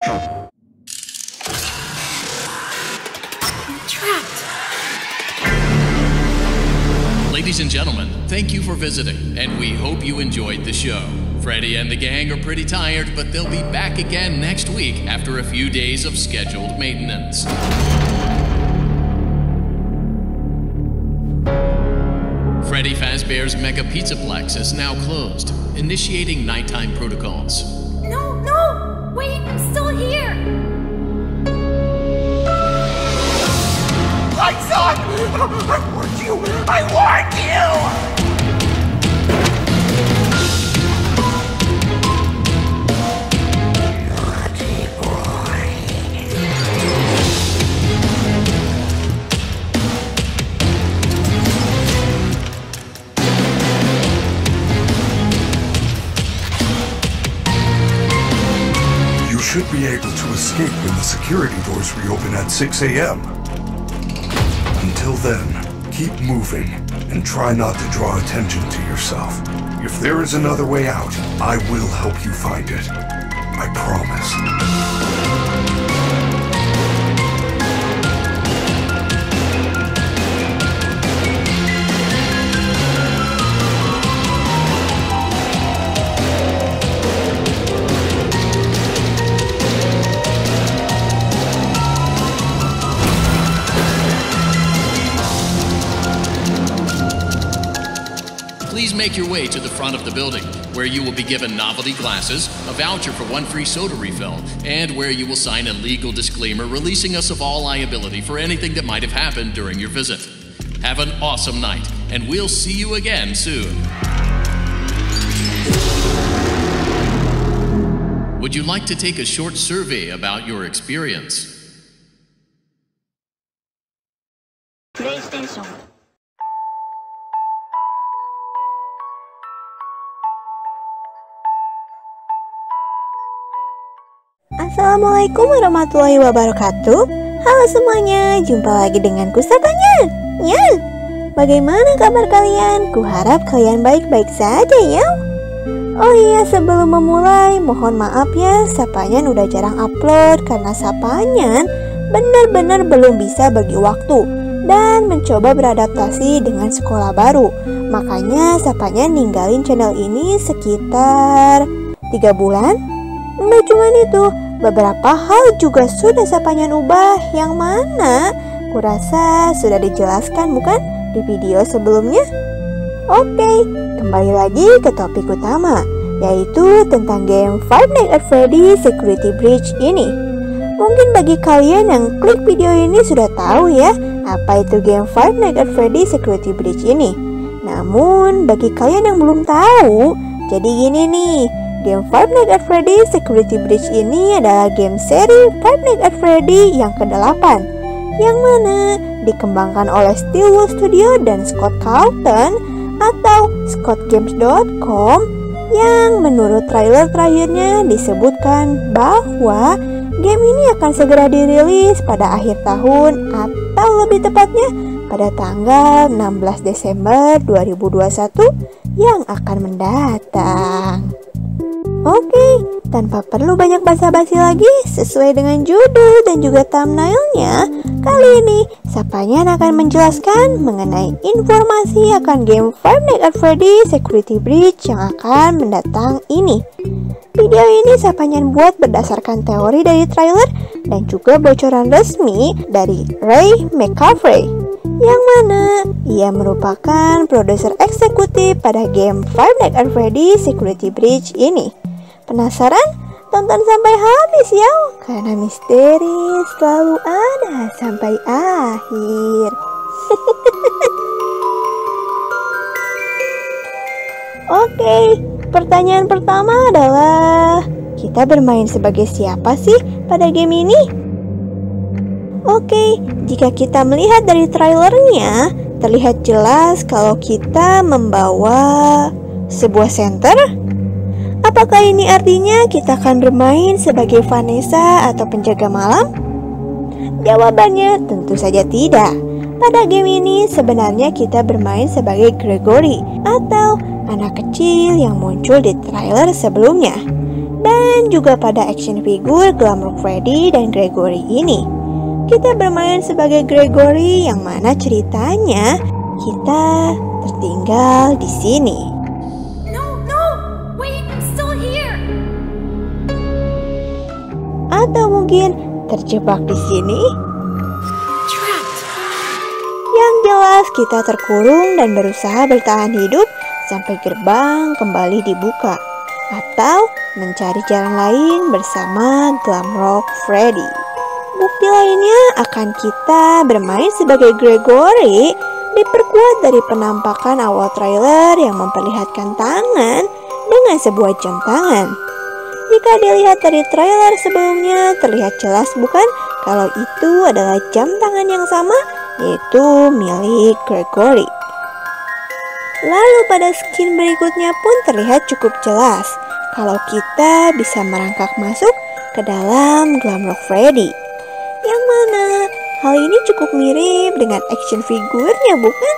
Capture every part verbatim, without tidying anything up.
Trapped. Ladies and gentlemen, thank you for visiting, and we hope you enjoyed the show. Freddy and the gang are pretty tired, but they'll be back again next week after a few days of scheduled maintenance. Freddy Fazbear's Mega Pizzaplex is now closed, initiating nighttime protocols. No, no! Wait, I'm still here! Lights on! I warned you! I warned you! You should be able to escape when the security doors reopen at six A M Until then, keep moving and try not to draw attention to yourself. If there is another way out, I will help you find it. I promise. Please make your way to the front of the building, where you will be given novelty glasses, a voucher for one free soda refill, and where you will sign a legal disclaimer releasing us of all liability for anything that might have happened during your visit. Have an awesome night, and we'll see you again soon. Would you like to take a short survey about your experience? PlayStation. Assalamualaikum warahmatullahi wabarakatuh. Halo semuanya, jumpa lagi denganku Sapanya. Nyal, bagaimana kabar kalian? Kuharap kalian baik-baik saja ya. Oh iya, sebelum memulai, mohon maaf ya, Sapanyan udah jarang upload karena Sapanyan benar-benar belum bisa bagi waktu dan mencoba beradaptasi dengan sekolah baru. Makanya Sapanyan ninggalin channel ini sekitar tiga bulan. Nggak cuma itu, beberapa hal juga sudah Sapanyan ubah, yang mana kurasa sudah dijelaskan bukan di video sebelumnya? Oke, kembali lagi ke topik utama, yaitu tentang game Five Nights at Freddy's Security Breach ini. Mungkin bagi kalian yang klik video ini sudah tahu ya, apa itu game Five Nights at Freddy's Security Breach ini. Namun, bagi kalian yang belum tahu, jadi gini nih, game Five Nights at Freddy's Security Breach ini adalah game seri Five Nights at Freddy yang kedelapan, yang mana dikembangkan oleh Steelwood Studio dan Scott Calton atau scott games dot com, yang menurut trailer terakhirnya disebutkan bahwa game ini akan segera dirilis pada akhir tahun atau lebih tepatnya pada tanggal enam belas Desember dua ribu dua puluh satu yang akan mendatang. Oke, tanpa perlu banyak basa-basi lagi, sesuai dengan judul dan juga thumbnailnya, kali ini Sapanyan akan menjelaskan mengenai informasi akan game Five Nights at Freddy's Security Breach yang akan mendatang ini. Video ini Sapanyan buat berdasarkan teori dari trailer dan juga bocoran resmi dari Ray McCaffrey, yang mana ia merupakan produser eksekutif pada game Five Nights at Freddy's Security Breach ini. Penasaran? Tonton sampai habis ya, karena misteri selalu ada sampai akhir. Oke, pertanyaan pertama adalah, kita bermain sebagai siapa sih pada game ini? Oke, jika kita melihat dari trailernya, terlihat jelas kalau kita membawa sebuah center. Apakah ini artinya kita akan bermain sebagai Vanessa atau penjaga malam? Jawabannya tentu saja tidak. Pada game ini sebenarnya kita bermain sebagai Gregory atau anak kecil yang muncul di trailer sebelumnya. Dan dan juga pada action figure Glamrock Freddy dan Gregory ini. Kita bermain sebagai Gregory yang mana ceritanya kita tertinggal di sini. No, no! Wait, I'm still here! Atau mungkin terjebak di sini? Trapped! Yang jelas kita terkurung dan berusaha bertahan hidup sampai gerbang kembali dibuka, atau mencari jalan lain bersama Glamrock Freddy. Bukti lainnya akan kita bermain sebagai Gregory diperkuat dari penampakan awal trailer yang memperlihatkan tangan dengan sebuah jam tangan. Jika dilihat dari trailer sebelumnya, terlihat jelas bukan kalau itu adalah jam tangan yang sama, yaitu milik Gregory. Lalu pada skin berikutnya pun terlihat cukup jelas kalau kita bisa merangkak masuk ke dalam Glamrock Freddy. Yang mana hal ini cukup mirip dengan action figurnya, bukan?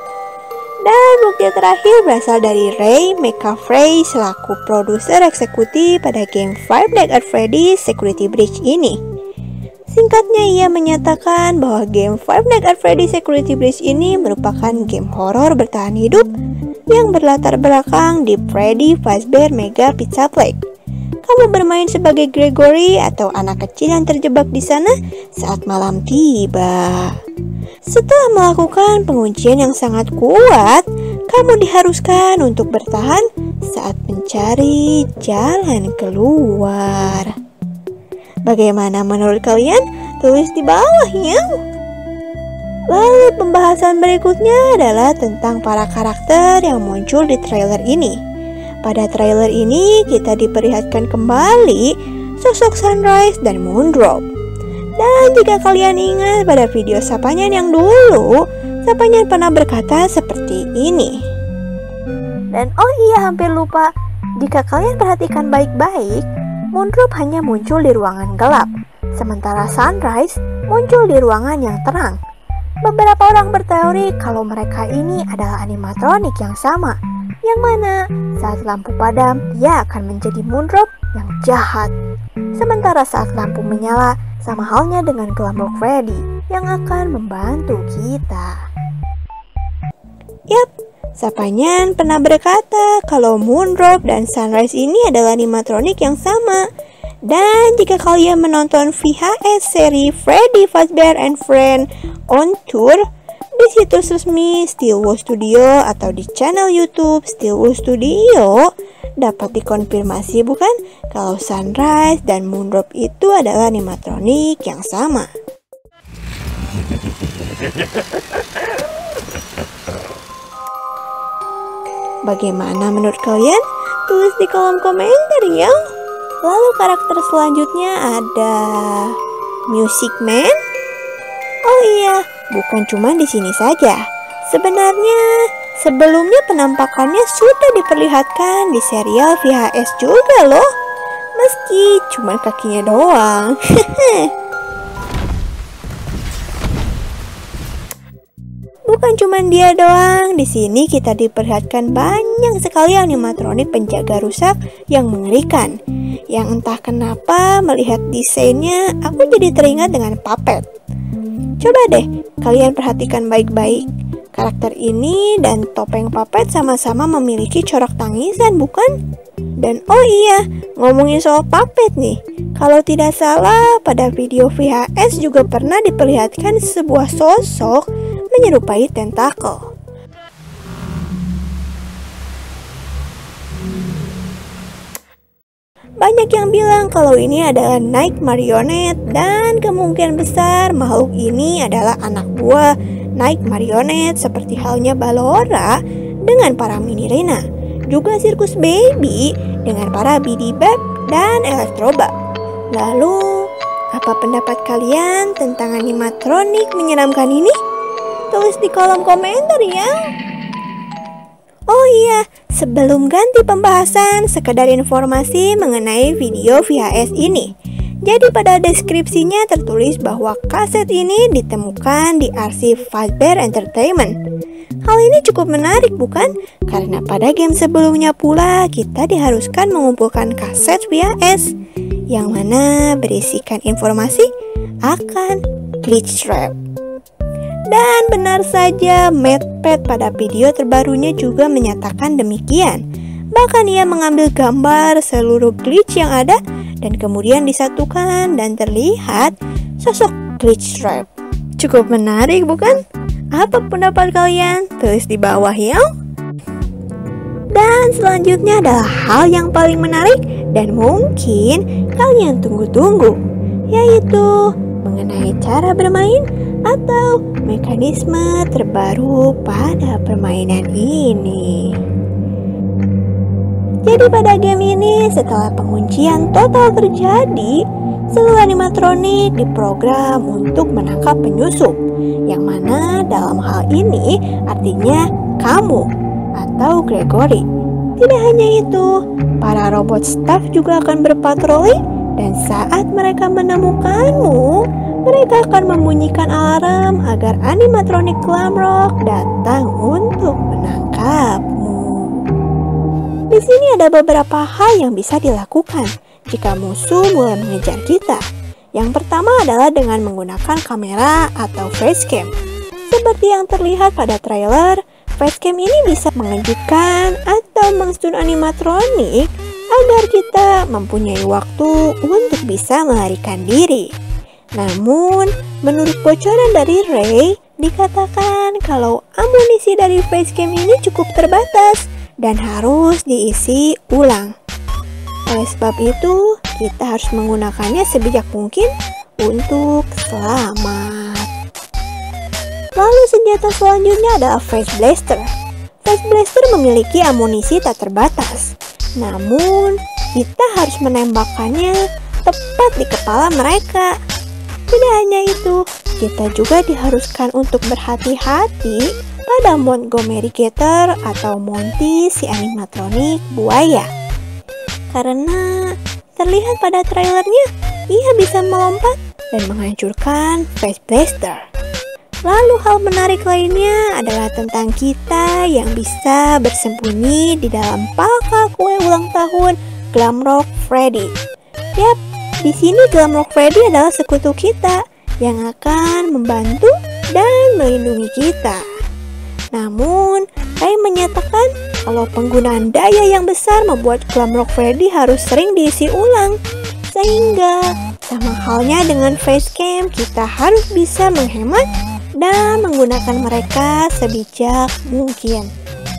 Dan bukti terakhir berasal dari Ray McCaffrey selaku produser eksekutif pada game Five Nights at Freddy's Security Breach ini. Singkatnya, ia menyatakan bahwa game Five Nights at Freddy's Security Breach ini merupakan game horor bertahan hidup yang berlatar belakang di Freddy Fazbear Mega Pizzaplex. Kamu bermain sebagai Gregory atau anak kecil yang terjebak di sana saat malam tiba. Setelah melakukan penguncian yang sangat kuat, kamu diharuskan untuk bertahan saat mencari jalan keluar. Bagaimana menurut kalian? Tulis di bawah ya. Lalu pembahasan berikutnya adalah tentang para karakter yang muncul di trailer ini. Pada trailer ini kita diperlihatkan kembali sosok Sunrise dan Moondrop. Dan jika kalian ingat pada video Sapanyan yang dulu, Sapanyan pernah berkata seperti ini. Dan oh iya, hampir lupa, jika kalian perhatikan baik-baik, Moondrop hanya muncul di ruangan gelap, sementara Sunrise muncul di ruangan yang terang. Beberapa orang berteori kalau mereka ini adalah animatronik yang sama, yang mana saat lampu padam dia akan menjadi Moondrop yang jahat, sementara saat lampu menyala sama halnya dengan Glamrock Freddy yang akan membantu kita. Yap, Sapanyan pernah berkata kalau Moondrop dan Sunrise ini adalah animatronik yang sama. Dan jika kalian menonton V H S seri Freddy Fazbear and Friends on Tour di situs resmi Steelwood Studio atau di channel YouTube Steelwood Studio, dapat dikonfirmasi bukan kalau Sunrise dan Moondrop itu adalah animatronik yang sama. Bagaimana menurut kalian? Tulis di kolom komentar ya. Lalu karakter selanjutnya ada Music Man. Oh iya, bukan cuma di sini saja. Sebenarnya sebelumnya penampakannya sudah diperlihatkan di serial V H S juga loh. Meski cuma kakinya doang. Bukan cuma dia doang, di sini kita diperlihatkan banyak sekali animatronik penjaga rusak yang mengerikan. Yang entah kenapa melihat desainnya, aku jadi teringat dengan Puppet. Coba deh kalian perhatikan baik-baik. Karakter ini dan topeng Puppet sama-sama memiliki corak tangisan, bukan? Dan oh iya, ngomongin soal Puppet nih. Kalau tidak salah, pada video V H S juga pernah diperlihatkan sebuah sosok menyerupai tentakel. Banyak yang bilang kalau ini adalah Night Marionette dan kemungkinan besar makhluk ini adalah anak buah Night Marionette seperti halnya Ballora dengan para mini Rena, juga Circus Baby dengan para Bidybab dan Electrobab. Lalu, apa pendapat kalian tentang animatronik menyeramkan ini? Tulis di kolom komentar ya. Oh iya, sebelum ganti pembahasan, sekedar informasi mengenai video V H S ini. Jadi pada deskripsinya tertulis bahwa kaset ini ditemukan di arsip Fazbear Entertainment. Hal ini cukup menarik bukan? Karena pada game sebelumnya pula kita diharuskan mengumpulkan kaset V H S yang mana berisikan informasi akan glitch trap. Dan benar saja, MadPat pada video terbarunya juga menyatakan demikian. Bahkan ia mengambil gambar seluruh glitch yang ada dan kemudian disatukan dan terlihat sosok glitch trap. Cukup menarik bukan? Apa pendapat kalian? Tulis di bawah ya. Dan selanjutnya adalah hal yang paling menarik dan mungkin kalian tunggu-tunggu, yaitu mengenai cara bermain atau mekanisme terbaru pada permainan ini. Jadi pada game ini setelah penguncian total terjadi, seluruh animatronik diprogram untuk menangkap penyusup, yang mana dalam hal ini artinya kamu atau Gregory. Tidak hanya itu, para robot staff juga akan berpatroli dan saat mereka menemukanmu, mereka akan membunyikan alarm agar animatronik Glamrock datang untuk menangkapmu. Di sini ada beberapa hal yang bisa dilakukan jika musuh mulai mengejar kita. Yang pertama adalah dengan menggunakan kamera atau facecam. Seperti yang terlihat pada trailer, facecam ini bisa mengejutkan atau mengstun animatronik agar kita mempunyai waktu untuk bisa melarikan diri. Namun, menurut bocoran dari Ray, dikatakan kalau amunisi dari facecam ini cukup terbatas dan harus diisi ulang. Oleh sebab itu, kita harus menggunakannya sebijak mungkin untuk selamat. Lalu senjata selanjutnya adalah Face Blaster. Face Blaster memiliki amunisi tak terbatas. Namun, kita harus menembakkannya tepat di kepala mereka. Tidak hanya itu, kita juga diharuskan untuk berhati-hati pada Montgomery Gator atau Monty si animatronik buaya. Karena terlihat pada trailernya, ia bisa melompat dan menghancurkan Face Blaster. Lalu hal menarik lainnya adalah tentang kita yang bisa bersembunyi di dalam palka kue ulang tahun Glamrock Freddy. Yap, di sini Glamrock Freddy adalah sekutu kita yang akan membantu dan melindungi kita. Namun, Ray menyatakan kalau penggunaan daya yang besar membuat Glamrock Freddy harus sering diisi ulang. Sehingga, sama halnya dengan facecam, kita harus bisa menghemat dan menggunakan mereka sebijak mungkin.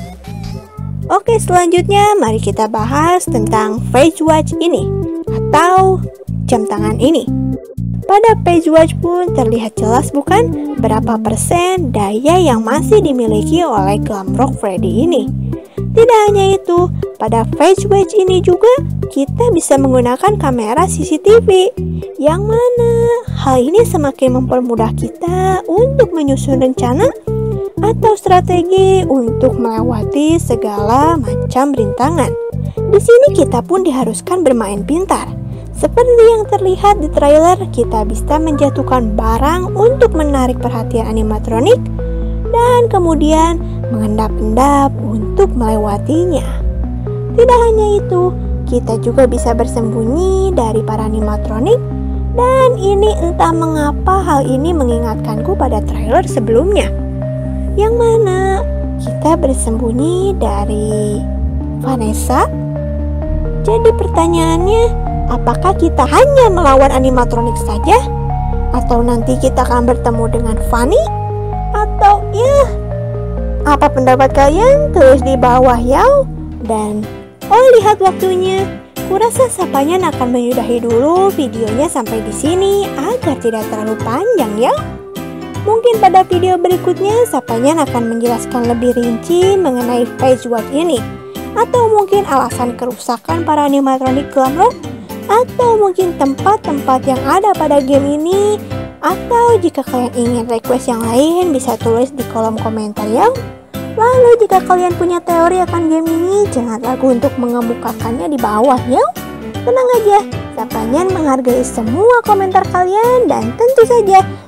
Oke, selanjutnya mari kita bahas tentang Face Watch ini atau jam tangan ini. Pada Face Watch pun terlihat jelas bukan berapa persen daya yang masih dimiliki oleh Glamrock Freddy ini. Tidak hanya itu, pada Face Watch ini juga kita bisa menggunakan kamera C C T V, yang mana hal ini semakin mempermudah kita untuk menyusun rencana atau strategi untuk melewati segala macam rintangan. Di sini kita pun diharuskan bermain pintar. Seperti yang terlihat di trailer, kita bisa menjatuhkan barang untuk menarik perhatian animatronik dan kemudian mengendap-endap untuk melewatinya. Tidak hanya itu, kita juga bisa bersembunyi dari para animatronik dan ini entah mengapa hal ini mengingatkanku pada trailer sebelumnya, yang mana kita bersembunyi dari Vanessa. Jadi pertanyaannya, apakah kita hanya melawan animatronik saja? Atau nanti kita akan bertemu dengan Fanny? Atau ya, apa pendapat kalian? Tulis di bawah ya. Dan oh, lihat waktunya. Kurasa Sapanyan akan menyudahi dulu videonya sampai di sini agar tidak terlalu panjang ya. Mungkin pada video berikutnya Sapanyan akan menjelaskan lebih rinci mengenai Face Watch ini, atau mungkin alasan kerusakan para animatronik Glamrock, atau mungkin tempat-tempat yang ada pada game ini. Atau jika kalian ingin request yang lain, bisa tulis di kolom komentar ya. Lalu jika kalian punya teori akan game ini, jangan ragu untuk mengemukakannya di bawah ya. Tenang aja, Sapanyan menghargai semua komentar kalian dan tentu saja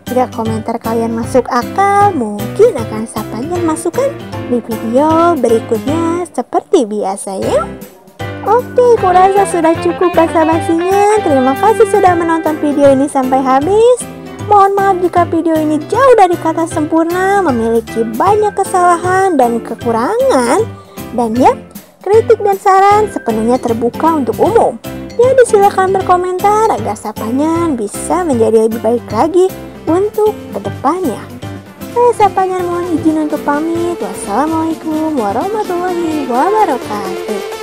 Jika komentar kalian masuk akal, mungkin akan Sapanyan masukkan di video berikutnya seperti biasa ya. Oke, kurasa sudah cukup basa-basinya. Terima kasih sudah menonton video ini sampai habis. Mohon maaf jika video ini jauh dari kata sempurna, memiliki banyak kesalahan dan kekurangan. Dan ya, kritik dan saran sepenuhnya terbuka untuk umum. Jadi silakan berkomentar agar Sapanyan bisa menjadi lebih baik lagi untuk kedepannya. Saya Sapanyan mohon izin untuk pamit. Wassalamualaikum warahmatullahi wabarakatuh.